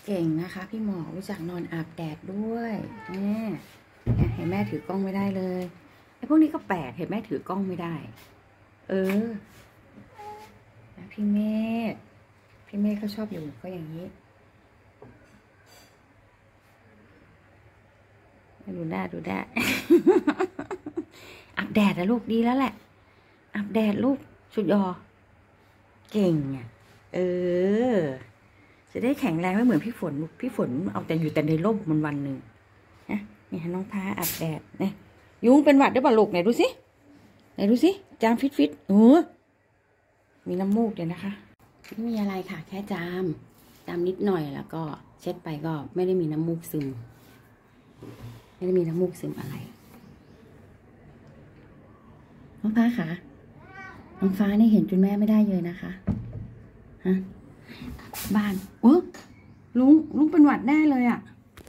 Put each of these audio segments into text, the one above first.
เก่งนะคะพี่หมอรู้จักนอนอาบแดดด้วยเห็นแม่ถือกล้องไม่ได้เลยไอ้พวกนี้ก็แปลกเห็นแม่ถือกล้องไม่ได้พี่เมฆก็ชอบอยู่ก็อย่างนี้ดูได้ อาบแดดนะลูกดีแล้วแหละอาบแดดลูกสุดยอดเก่งอ่ะจะได้แข็งแรงไม่เหมือนพี่ฝนเอาแต่อยู่แต่ในร่มวันหนึ่งนะนี่น้องพาอาบแดดเนี่ยยุงเป็นหวัดได้ป่ะลูกไหนดูสิจามฟิตมีน้ำมูกเดี๋ยวนะคะไม่มีอะไรค่ะแค่จามนิดหน่อยแล้วก็เช็ดไปก็ไม่ได้มีน้ำมูกซึมอะไรน้องฟ้าค่ะน้องฟ้านี่เห็นจนแม่ไม่ได้เลยนะคะฮะบ้านลุงเป็นหวัดแน่เลยอ่ะ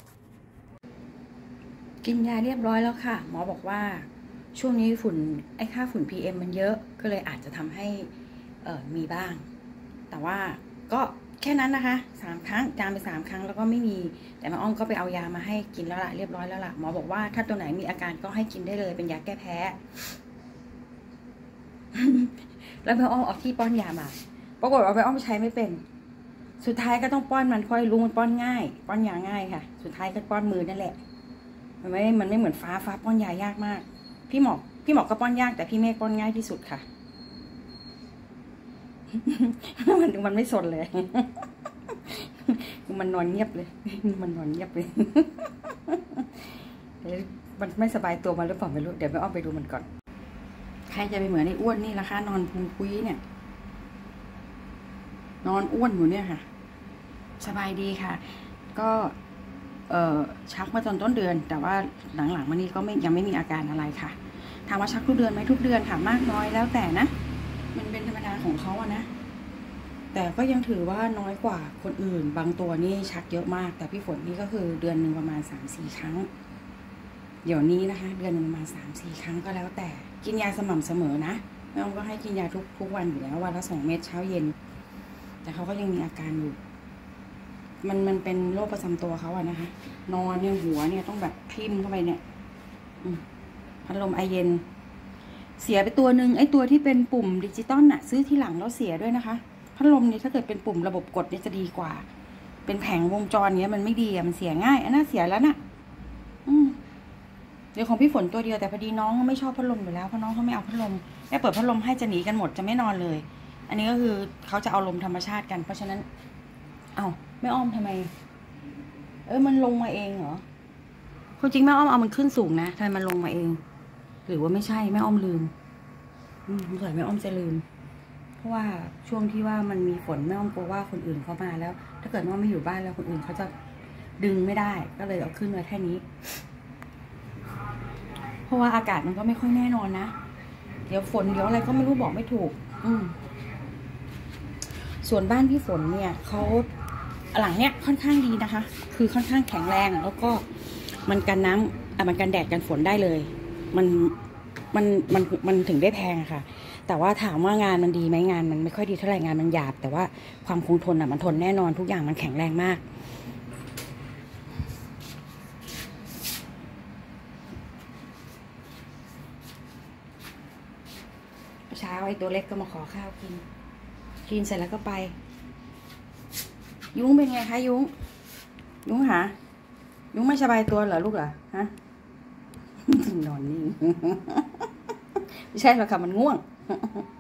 กินยาเรียบร้อยแล้วค่ะหมอบอกว่าช่วงนี้ค่าฝุ่น PM มันเยอะก็เลยอาจจะทำให้มีบ้างแต่ว่าก็แค่นั้นนะคะ3 ครั้งจามไป3 ครั้งแล้วก็ไม่มีแต่แม่อ้อมก็ไปเอายามาให้กินแล้วล่ะเรียบร้อยแล้วล่ะหมอบอกว่าถ้าตัวไหนมีอาการก็ให้กินได้เลยเป็นยาแก้แพ้ แล้วแม่อ้อมเอาที่ป้อนยามาปรากฏว่าแม่อ้อมใช้ไม่เป็นสุดท้ายก็ต้องป้อนมันค่อยรู้มันป้อนง่ายป้อนยาง่ายค่ะสุดท้ายก็ป้อนมือนั่นแหละมันไม่เหมือนฟ้าป้อนยายากมากพี่หมอกก็ป้อนยากแต่พี่เมฆป้อนง่ายที่สุดค่ะ มันไม่สนเลยมันนอนเงียบเลยมันไม่สบายตัวมาหรือเปล่าไม่รู้เดี๋ยวไปอ้อมไปดูมันก่อนใครจะไปเหมือนไอ้อ้วนนี่ล่ะคะนอนพุงพุ้ยเนี่ยนอนอ้วนอยู่เนี่ยค่ะสบายดีค่ะก็ชักมาตอนต้นเดือนแต่ว่าหลังๆมานี้ก็ยังไม่มีอาการอะไรค่ะถามว่าชักทุกเดือนไหมทุกเดือนค่ะมากน้อยแล้วแต่นะมันเป็นธรรมดาของเขาอะนะแต่ก็ยังถือว่าน้อยกว่าคนอื่นบางตัวนี่ชักเยอะมากแต่พี่ฝนนี่ก็คือเดือนหนึ่งประมาณ 3-4 ครั้งเดี๋ยวนี้นะคะเดือนหนึ่งประมาณ 3-4 ครั้งก็แล้วแต่กินยาสม่ำเสมอนะแม่อ้อมก็ให้กินยาทุกวันอยู่แล้ววันละ2 เม็ดเช้าเย็นแต่เขาก็ยังมีอาการอยู่มันเป็นโรคประจำตัวเขาอะนะคะนอนเนี่ยหัวเนี่ยต้องแบบทิ่มเข้าไปเนี่ยพัดลมไอเย็นเสียไปตัวหนึ่งไอ้ตัวที่เป็นปุ่มดิจิตอลน่ะซื้อที่หลังแล้วเสียด้วยนะคะพัดลมนี่ถ้าเกิดเป็นปุ่มระบบกดเนี่ยจะดีกว่าเป็นแผงวงจรเนี้ยมันไม่ดีอะมันเสียง่ายอันน่าเสียแล้วน่ะเดี๋ยวของพี่ฝนตัวเดียวแต่พอดีน้องไม่ชอบพัดลมอยู่แล้วเพราะน้องเขาไม่เอาพัดลมแม่เปิดพัดลมให้จะหนีกันหมดจะไม่นอนเลยอันนี้ก็คือเขาจะเอาลมธรรมชาติกันเพราะฉะนั้นแม่อ้อมทำไมมันลงมาเองเหรอความจริงแม่อ้อมเอามันขึ้นสูงนะทำไมมันลงมาเองหรือว่าไม่ใช่แม่อ้อมลืมสงสัยแม่อ้อมจะลืมเพราะว่าช่วงที่ว่ามันมีฝนแม่อ้อมกลัวว่าคนอื่นเขามาแล้วถ้าเกิดว่าไม่อยู่บ้านแล้วคนอื่นเขาจะดึงไม่ได้ก็เลยเอาขึ้นมาแค่นี้เพราะว่าอากาศมันก็ไม่ค่อยแน่นอนนะเดี๋ยวฝนเดี๋ยวอะไรก็ไม่รู้บอกไม่ถูกส่วนบ้านพี่ฝนเนี่ยเขาหลังเนี่ยค่อนข้างดีนะคะคือค่อนข้างแข็งแรงแล้วก็มันกันน้ำมันกันแดดกันฝนได้เลยมันถึงได้แพงค่ะแต่ว่าถามว่างานมันดีไหมงานมันไม่ค่อยดีเท่าไหร่งานมันหยาบแต่ว่าความคงทนมันทนแน่นอนทุกอย่างมันแข็งแรงมากเช้าไอ้ตัวเล็กก็มาขอข้าวกินเสร็จแล้วก็ไปยุ้งเป็นไงคะยุ้งหายุ้งไม่สบายตัวเหรอลูกเหรอฮะนอนนิ่งไม่ใช่หรอกค่ะมันง่วง